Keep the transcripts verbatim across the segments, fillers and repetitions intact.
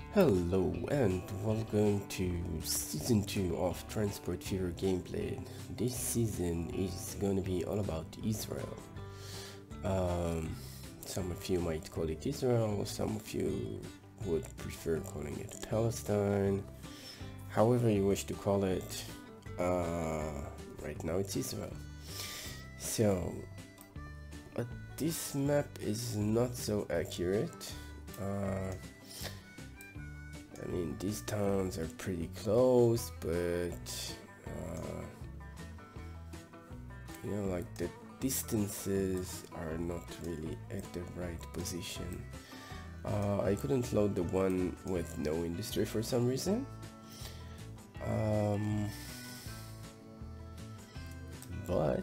Hello and welcome to season two of Transport Fever gameplay. This season is gonna be all about Israel. Um, some of you might call it Israel, some of you would prefer calling it Palestine. However you wish to call it, uh, right now it's Israel. So, but this map is not so accurate. Uh, I mean, these towns are pretty close, but uh, you know, like the distances are not really at the right position. Uh, I couldn't load the one with no industry for some reason. Um, but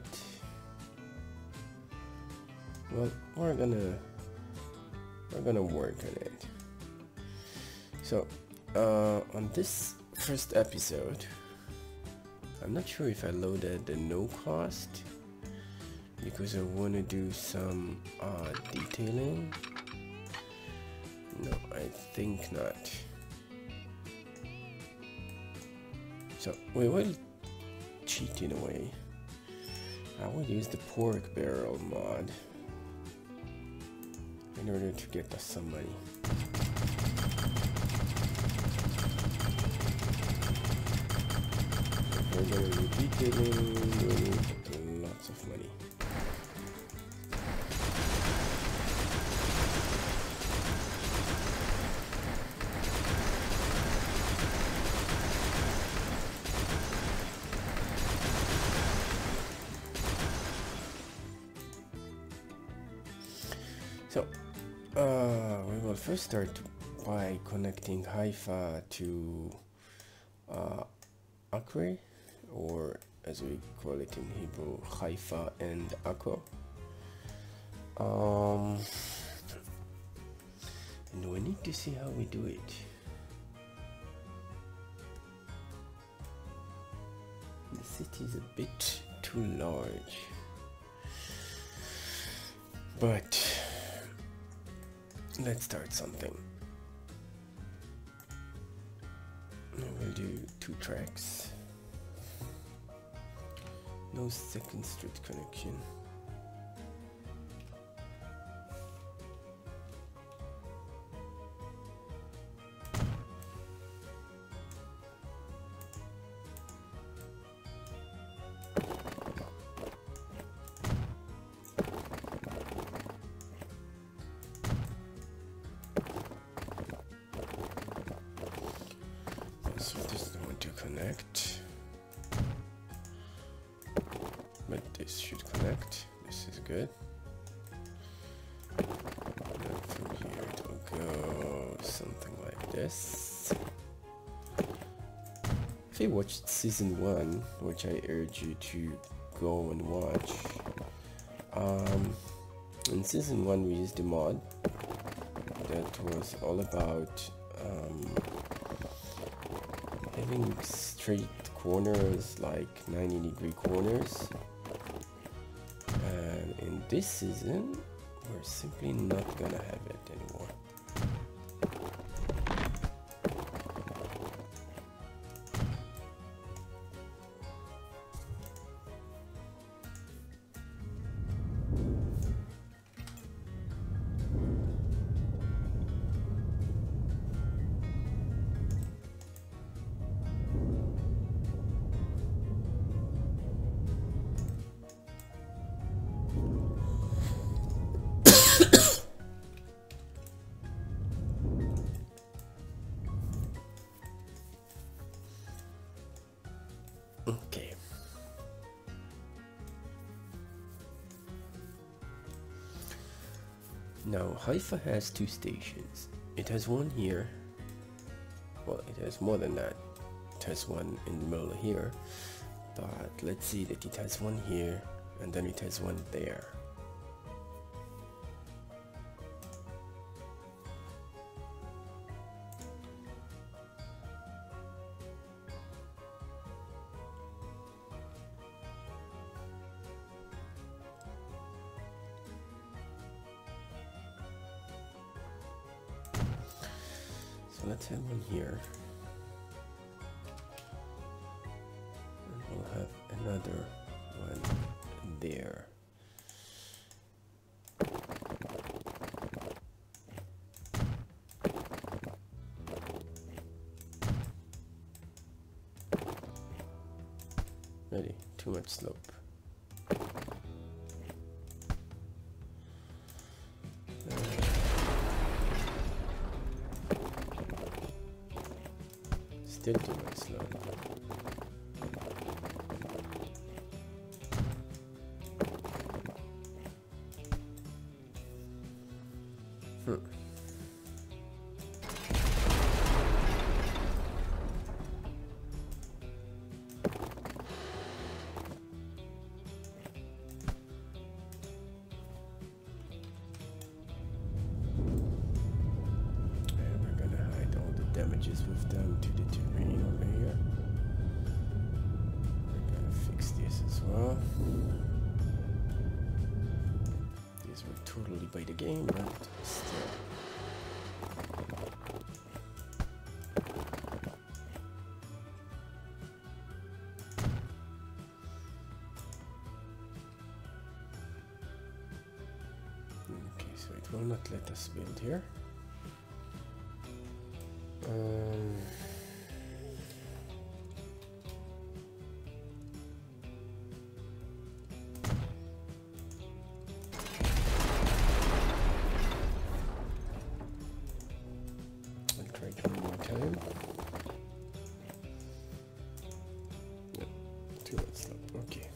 well, we're gonna we're gonna work on it. So. Uh, on this first episode, I'm not sure if I loaded the no cost because I want to do some uh, detailing. No, I think not. So we will cheat in a way. I will use the pork barrel mod in order to get us some money. We're gonna be detailing, we need lots of money. So, uh, we will first start by connecting Haifa to uh, Acre, or as we call it in Hebrew, Haifa and Acco. Um, and we need to see how we do it. The city is a bit too large, but let's start something. We'll do two tracks. No second street connection. So this is going to connect. But this should connect. This is good. And then from here it will go something like this. If you watched season one, which I urge you to go and watch, um, in season one we used a mod that was all about um, having straight corners, like ninety degree corners. And in this season, we're simply not gonna have it anymore. Okay. Now, Haifa has two stations. It has one here. Well, it has more than that. It has one in the middle here. But let's see that it has one here, and then it has one there. So let's have one here. And we'll have another one there. Ready, too much slope. Still too much slope. Hmm. Damages we've done to the terrain over here. We're gonna fix this as well. These were totally by the game, but still. Okay, so it will not let us build here. Um, I'll try it one more time. Yep, too much slope. Okay.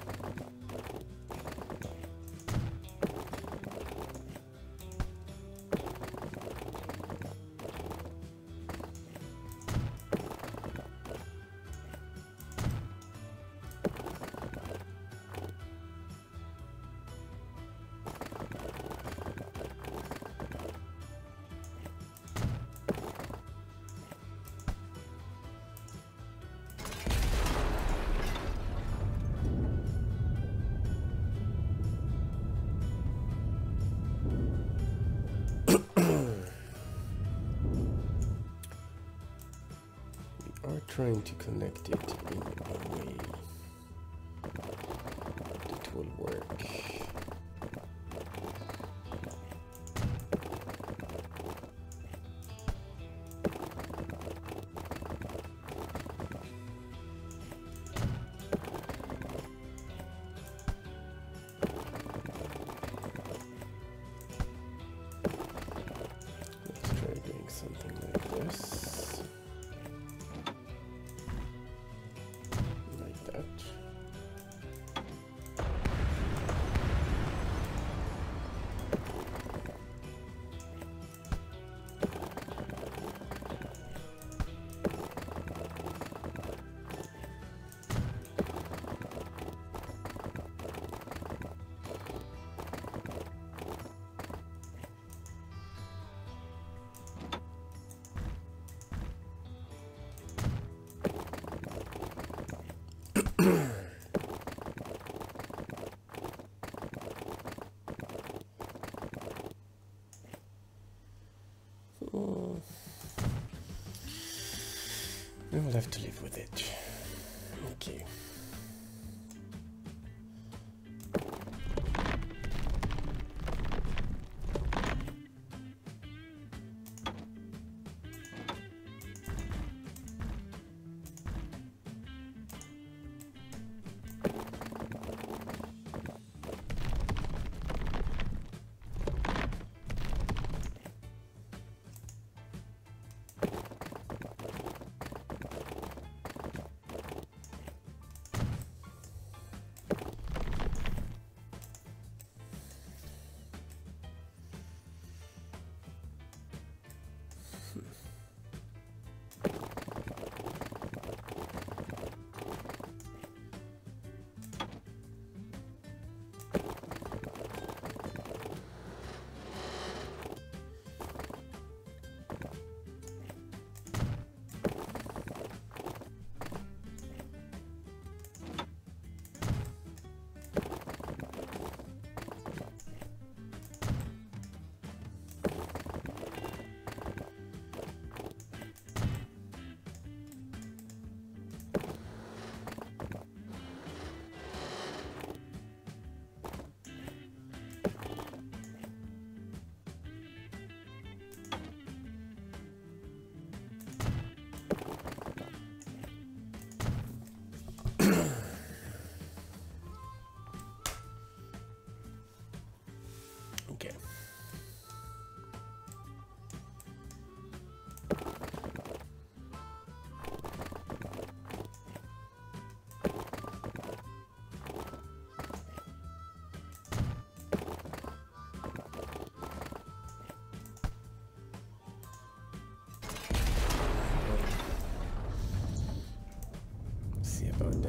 Trying to connect it in a way that will work. Let's try doing something like this. Oh. We will have to live with it. Okay.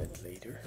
that later.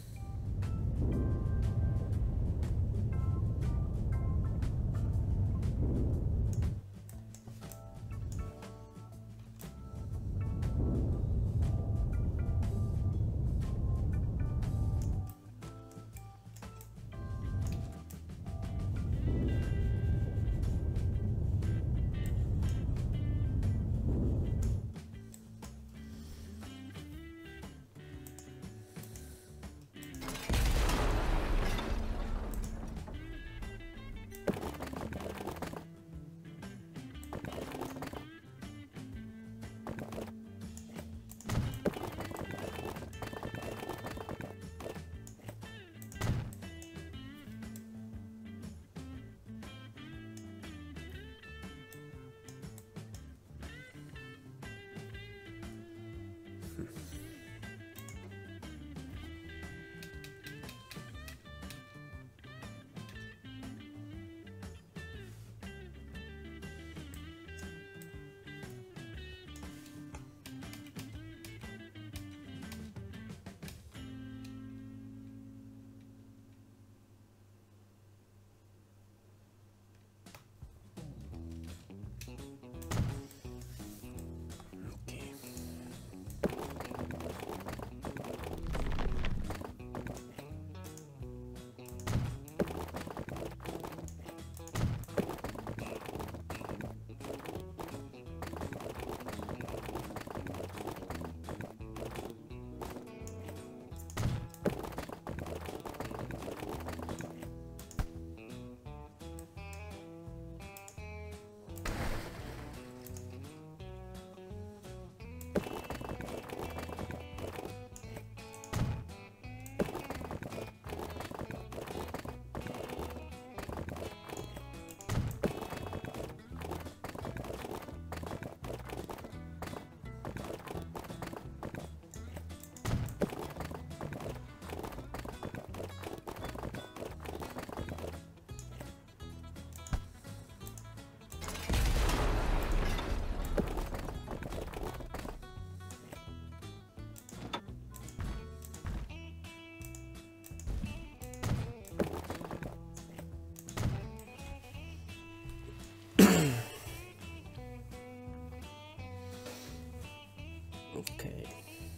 Okay,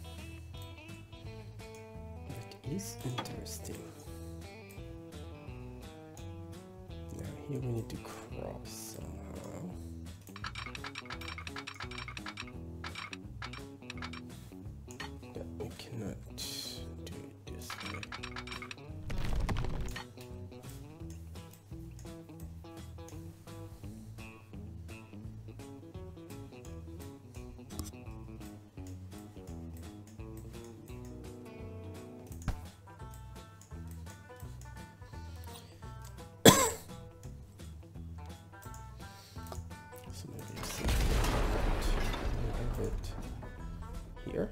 that is interesting. Now here we need to cross somehow. That we cannot do it this way. So maybe something like that. We have it here.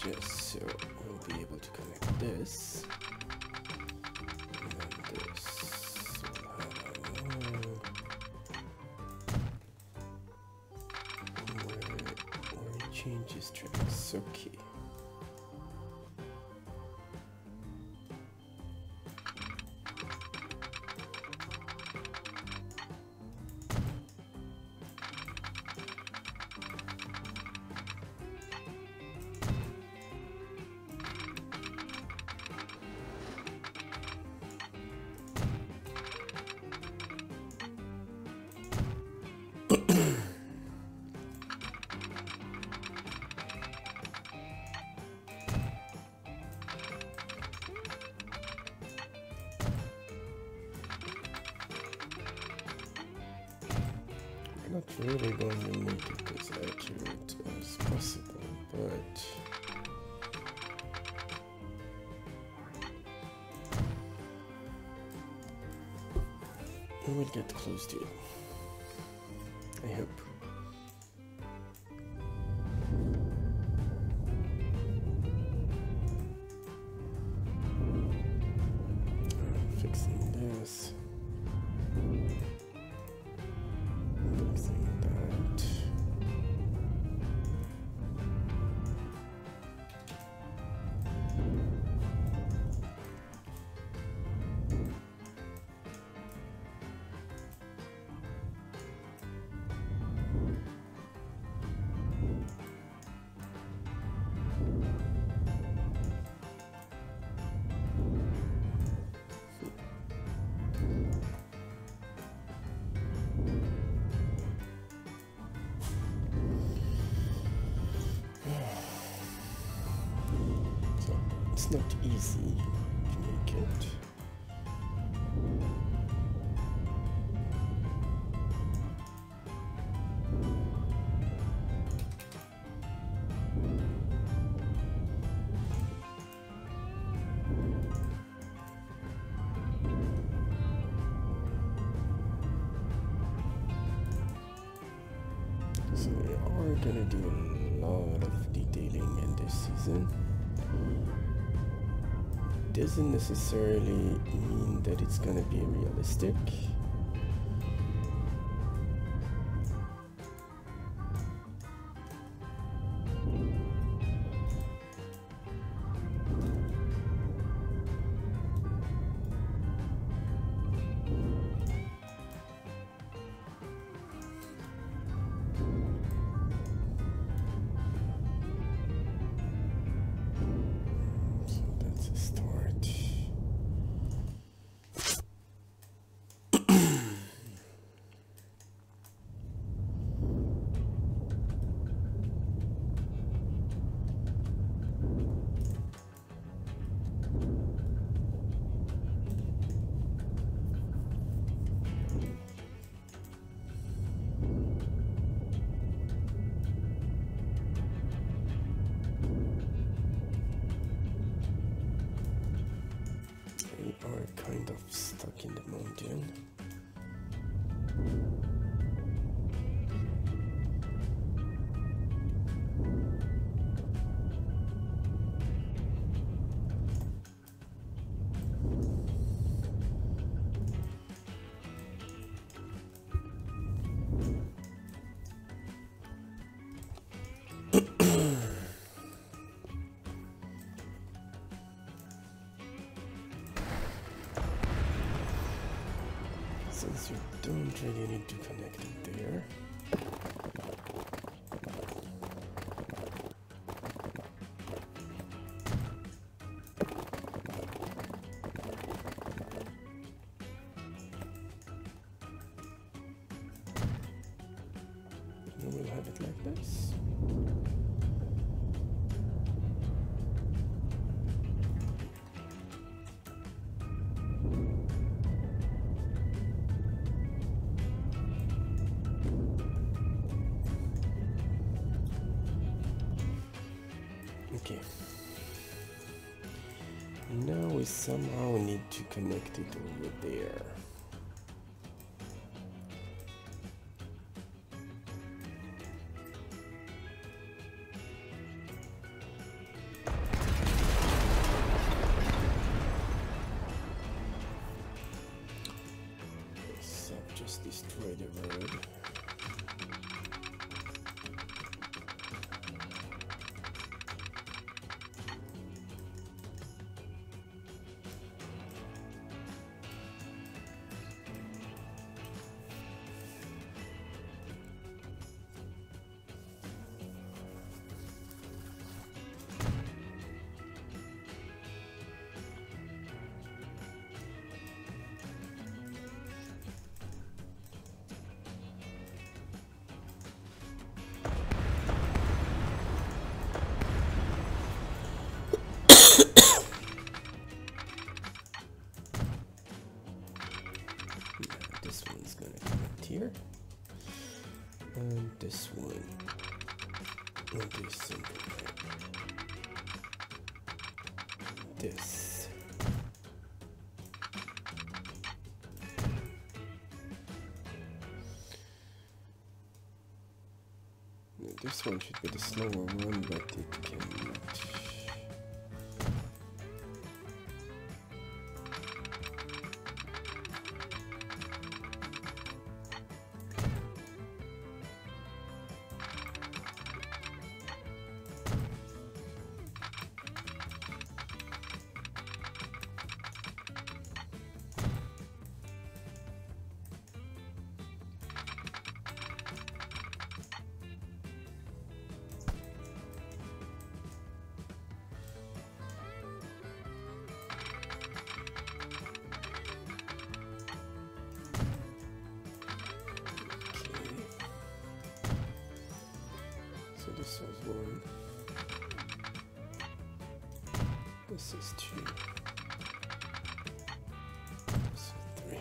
this, so we'll be able to connect this and then this. We'll have a line where, where it changes tracks. Okay. Not really going to make it as accurate as possible, but we will get close to it, I hope. Fixing this. Fixing that. It's not easy to make it. So we are gonna do a lot of detailing in this season. Doesn't necessarily mean that it's gonna be realistic. Kind of stuck in the mountain. Since you don't really need to connect it there. And we'll have it like this. Okay. Now we somehow need to connect it over there. the road. This one's gonna connect here, and this one, and do something like this. Now this one should be the slower one, but it cannot. This was one. This is two. This is three.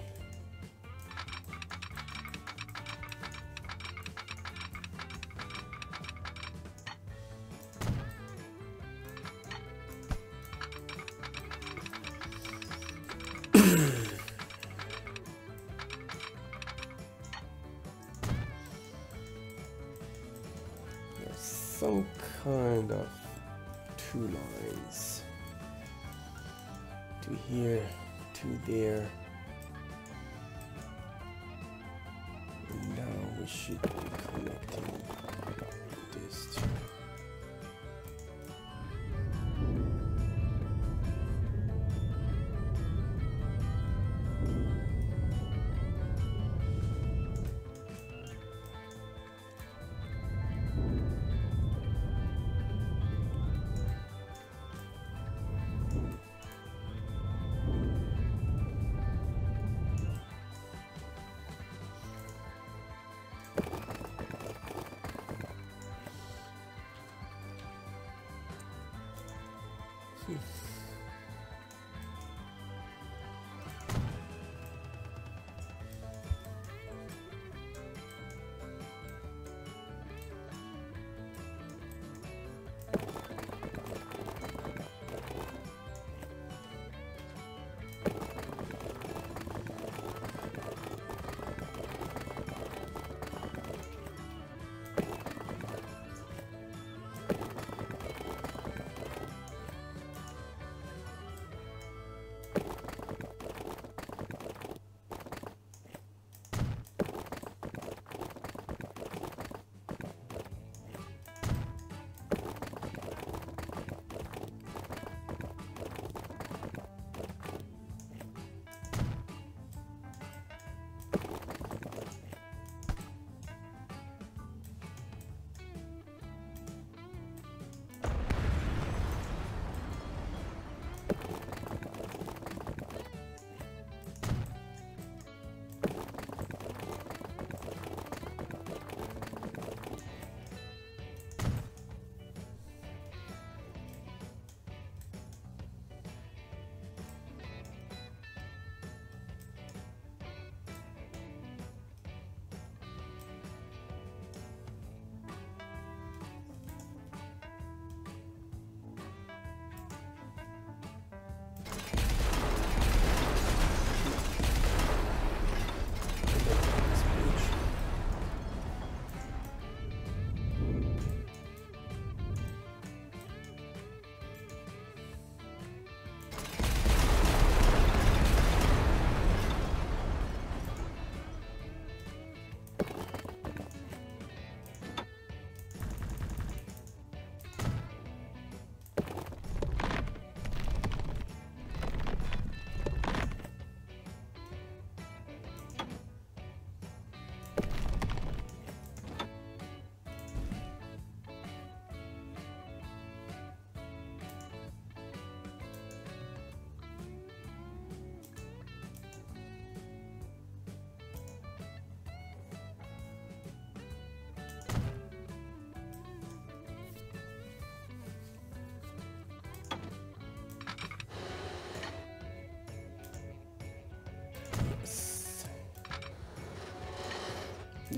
Some kind of two lines, to here, to there, and now we should be connecting this two.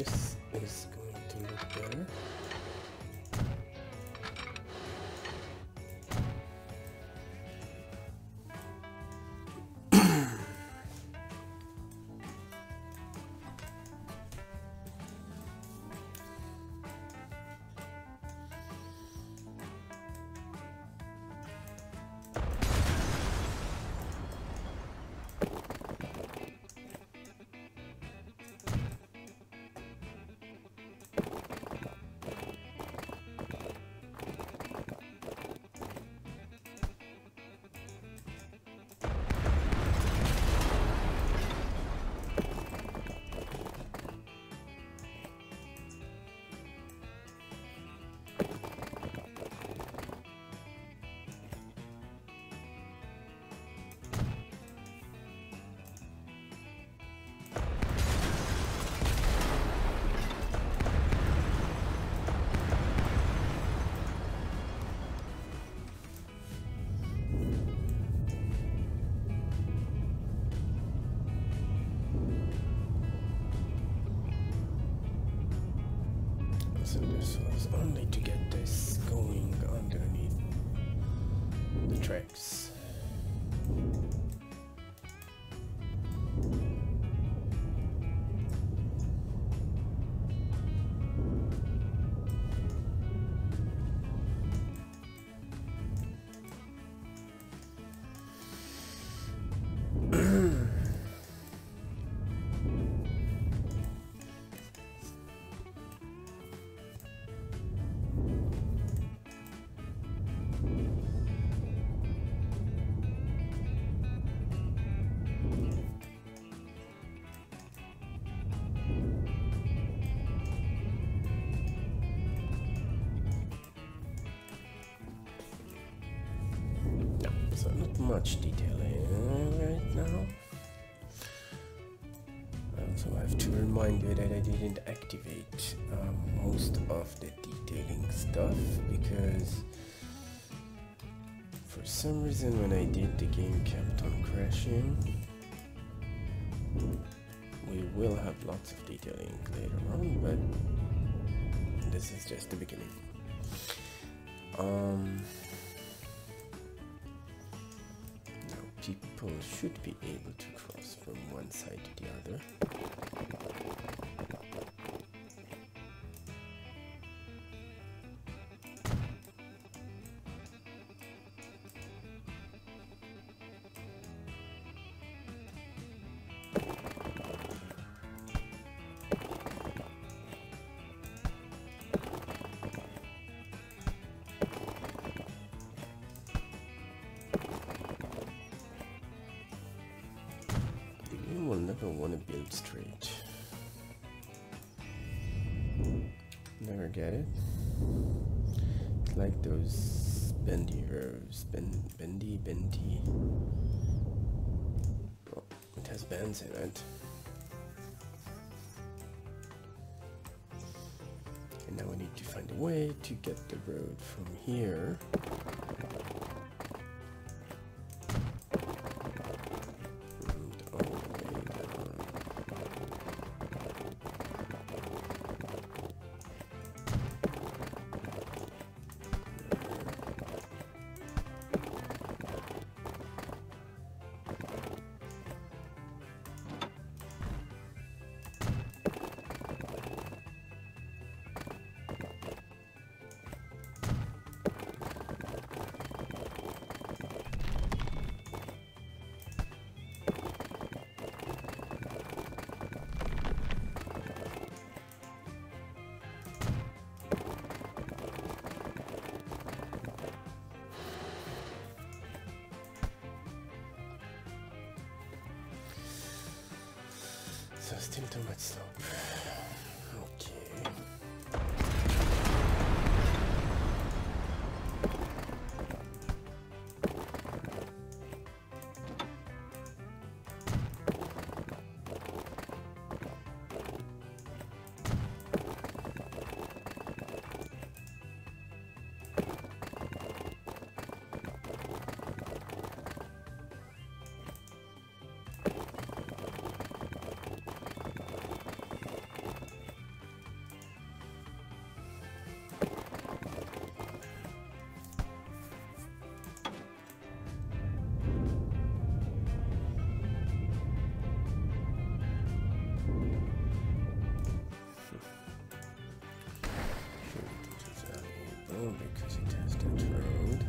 this is going to look better. So this was only to get this going underneath the tracks. So not much detailing right now. Also, I have to remind you that I didn't activate um, most of the detailing stuff because for some reason when I did, the game kept on crashing. We will have lots of detailing later on, but this is just the beginning. Um, People should be able to cross from one side to the other. Will never want to build straight. Never get it. It's like those bendy curves, ben, bendy, bendy. Well, it has bends in it. And now we need to find a way to get the road from here. So still too much slope. Okay. Oh, because it has that road.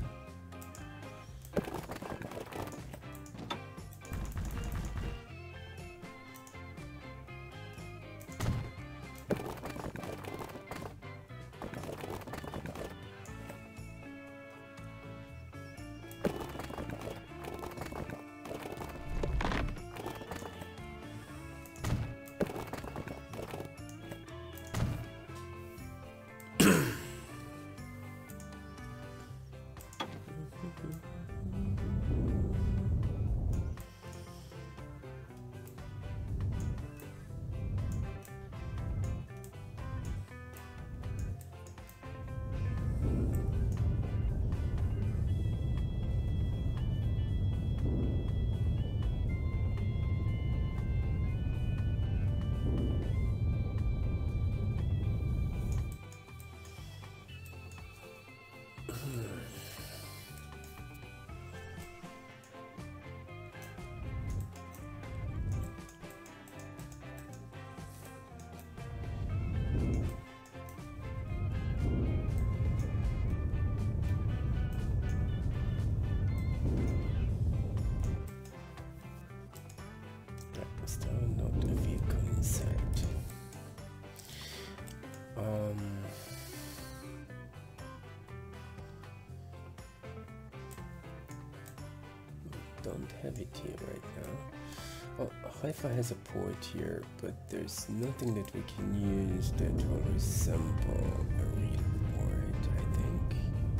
Don't have it here right now. Oh, Haifa has a port here, but there's nothing that we can use that will resemble a real port, I think.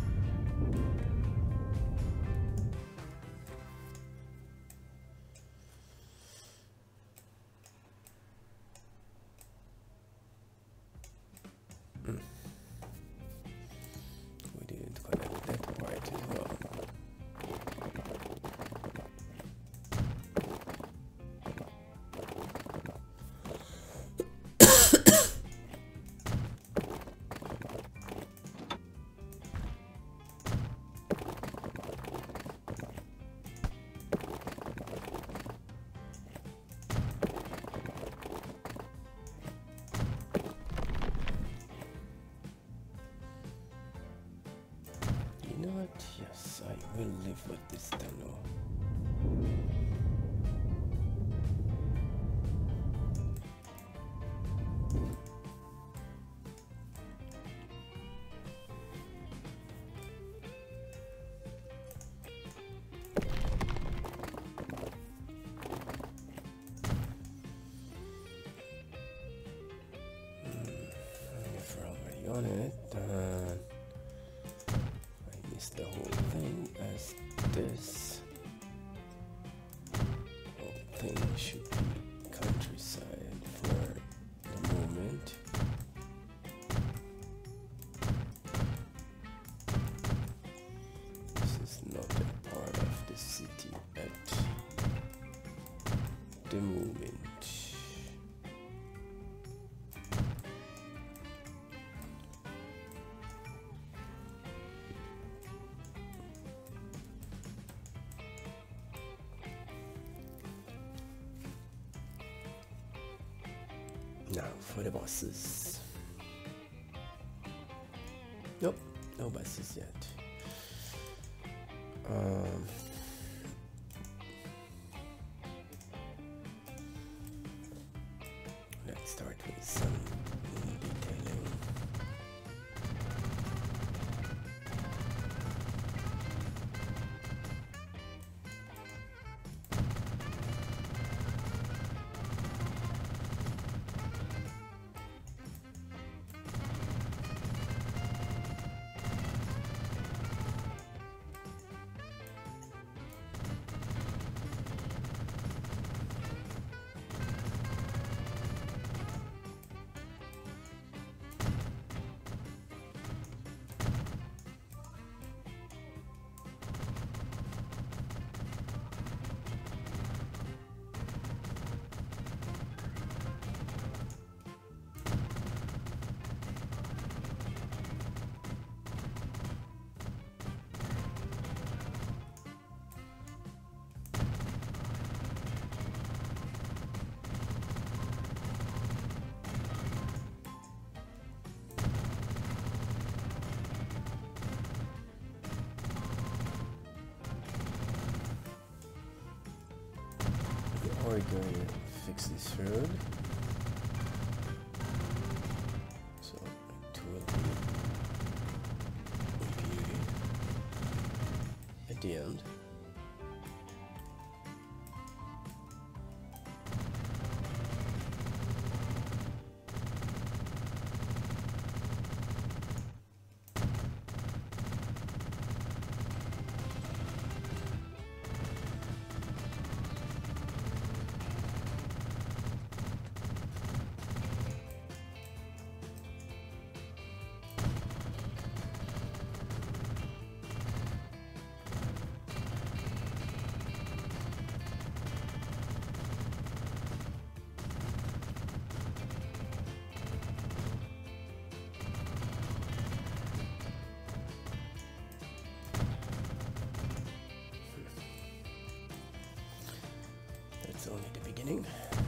Mm. We didn't connect that part as well. You know what? Yes, I will live with this tunnel. Hmm, if we're already on it, uh, the whole thing as this whole thing should be countryside for the moment. This is not a part of the city at the moment. Now for the bosses. Nope, no bosses yet. Um, let's start with some detailing. are going to fix this road. So it will be beauty at the end. That's only the beginning.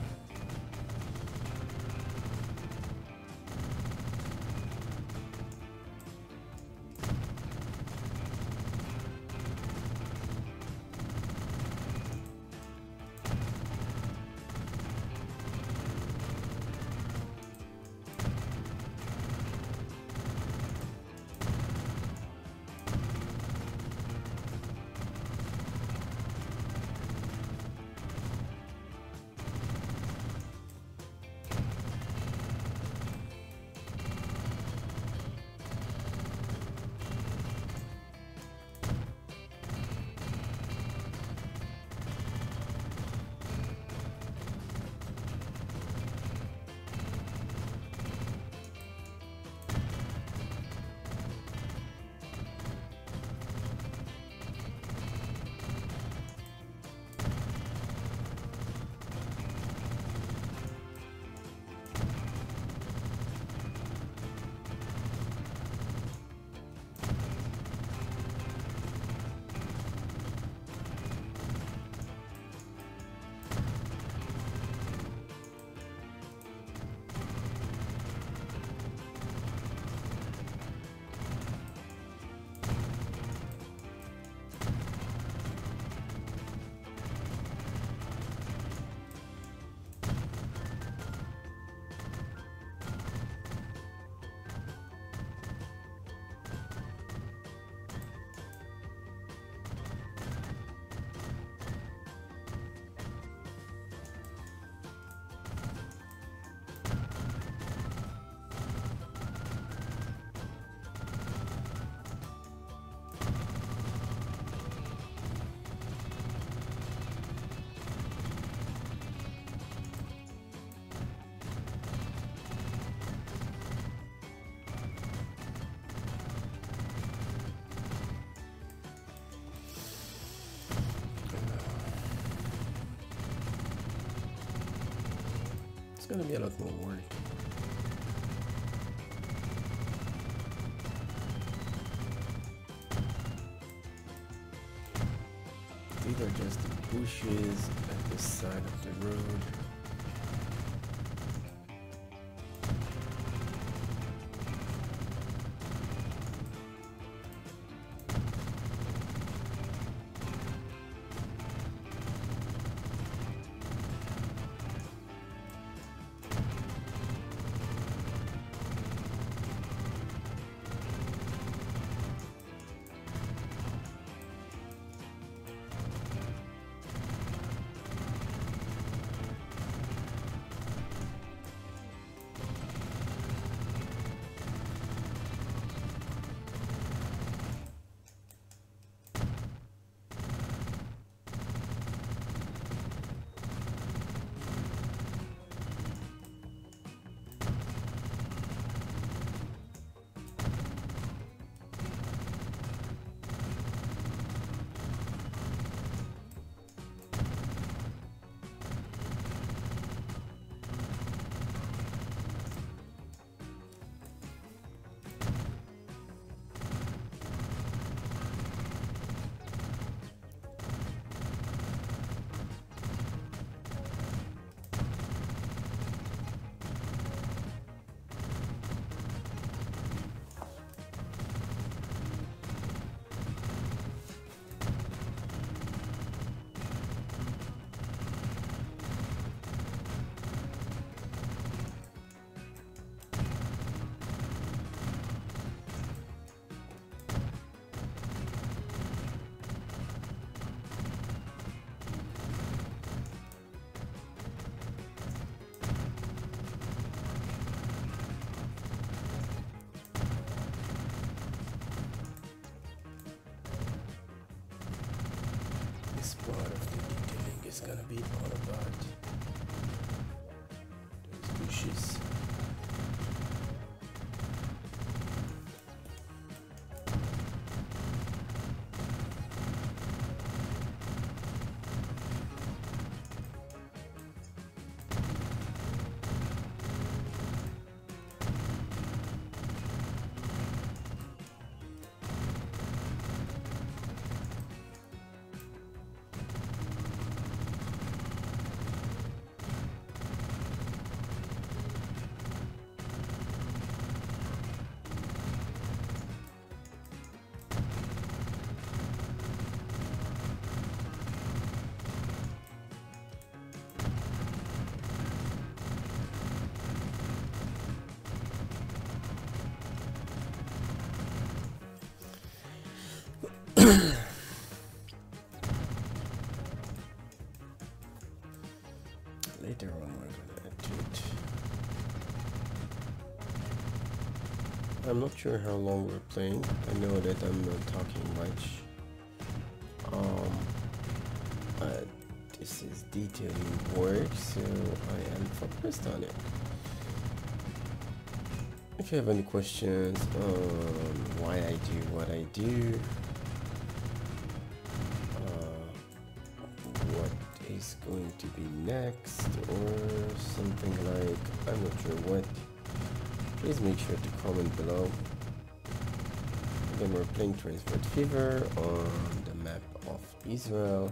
It's gonna be a lot more work. These are just the bushes at the side of the road. this part of the detailing is gonna be all about those bushes. Later on we're gonna add to it. I'm not sure how long we're playing. I know that I'm not talking much. Um, uh, this is detailing work, so I am focused on it. If you have any questions on why I do what I do, is going to be next or something like, I'm not sure what, please make sure to comment below. Again, we're playing Transferred Fever on the map of Israel.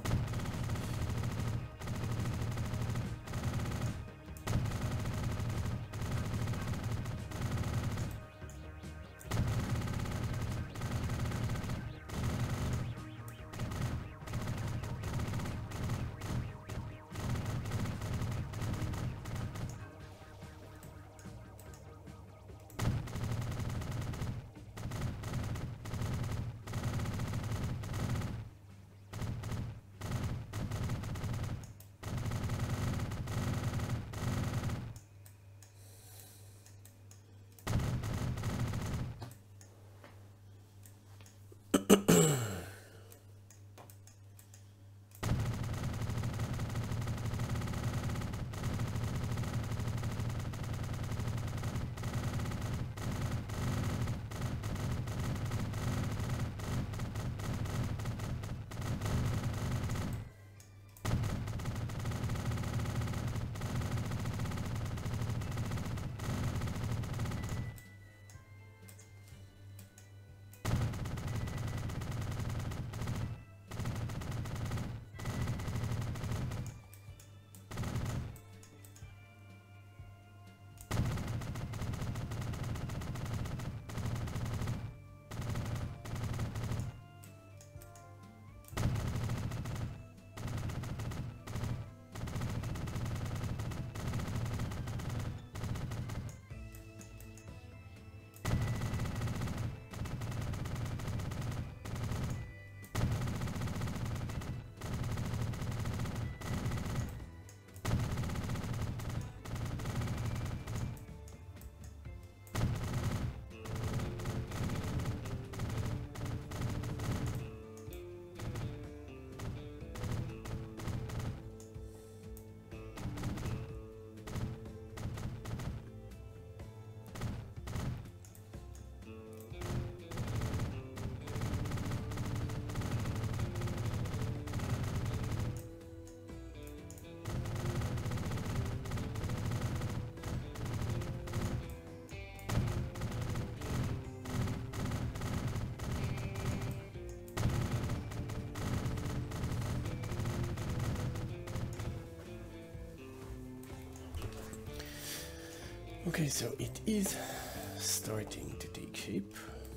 Okay, so it is starting to take shape.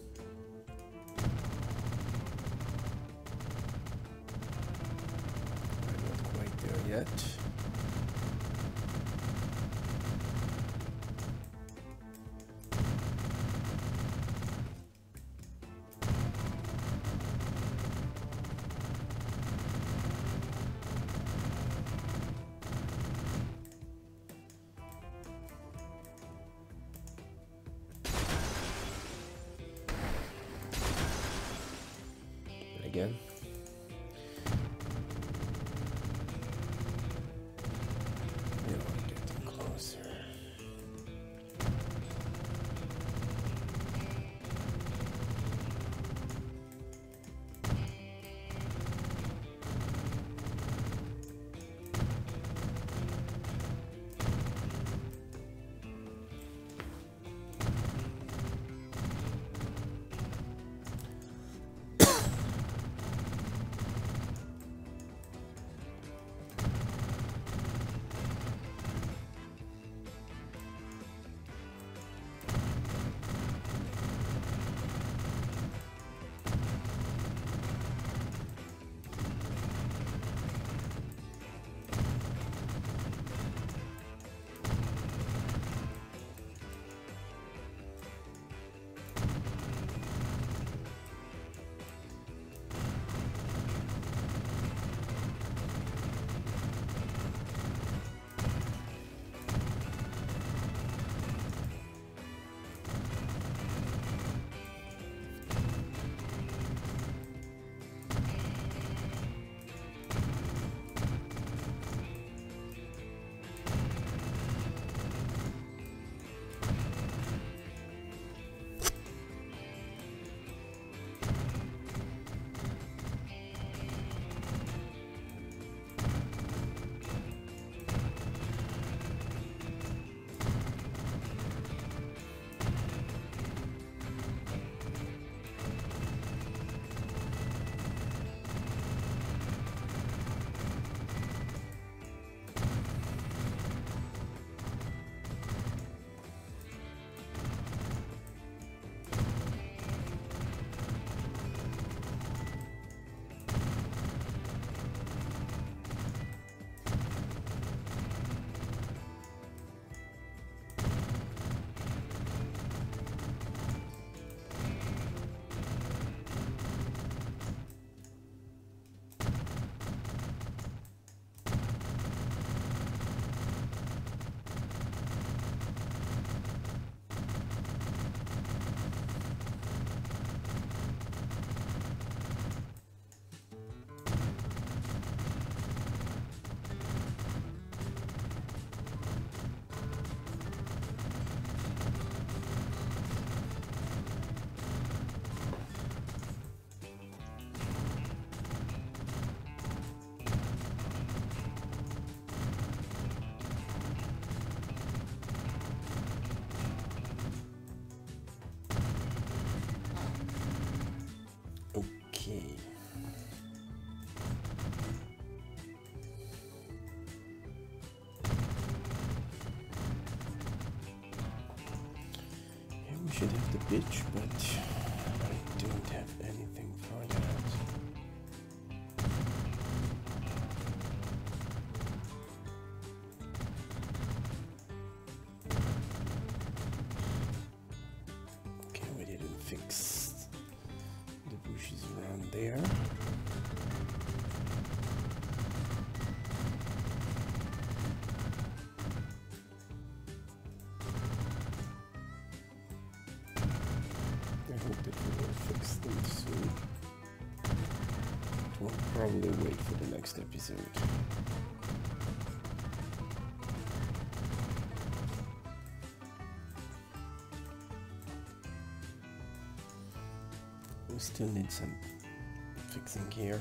I'm not quite there yet. Again. there. I hope that we will fix them soon. We'll probably wait for the next episode. We still need some fixing here.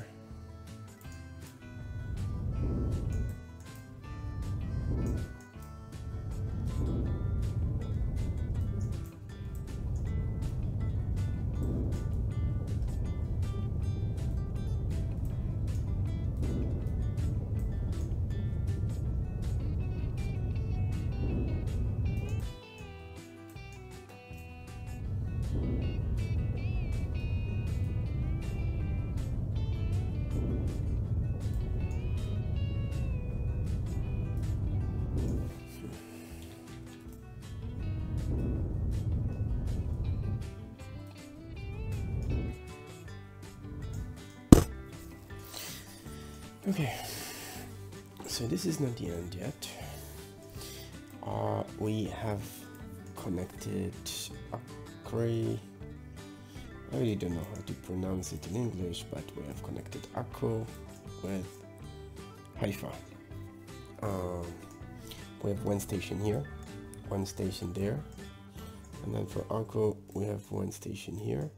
Okay, so this is not the end yet. Uh, we have connected Acre. I really don't know how to pronounce it in English, but we have connected Acco with Haifa. Um, we have one station here, one station there, and then for Acco we have one station here,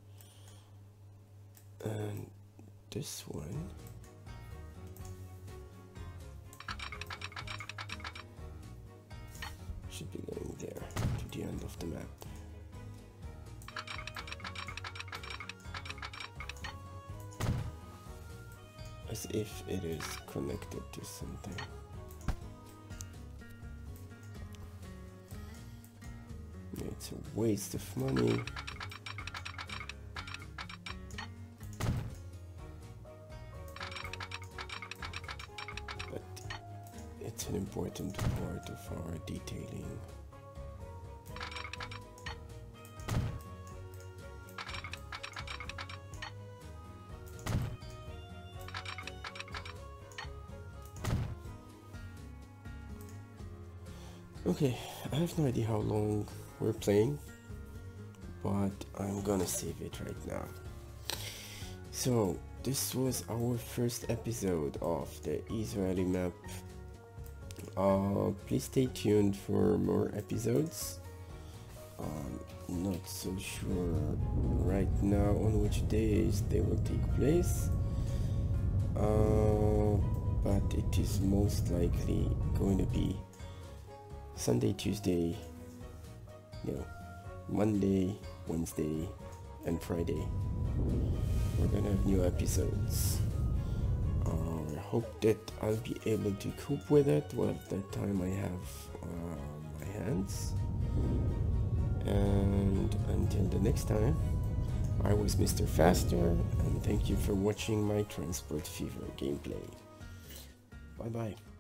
and this one. Should be going there to the end of the map. As if it is connected to something. It's a waste of money. It's an important part of our detailing. Okay, I have no idea how long we're playing, but I'm gonna save it right now. So, this was our first episode of the Israeli map. Uh, please stay tuned for more episodes. Um, not so sure right now on which days they will take place, uh, but it is most likely going to be Sunday, Tuesday, you know, Monday, Wednesday, and Friday. We're gonna have new episodes. Uh, I hope that I'll be able to cope with it while at that time I have uh, my hands. And until the next time, I was Mister Faster, and thank you for watching my Transport Fever gameplay. Bye bye.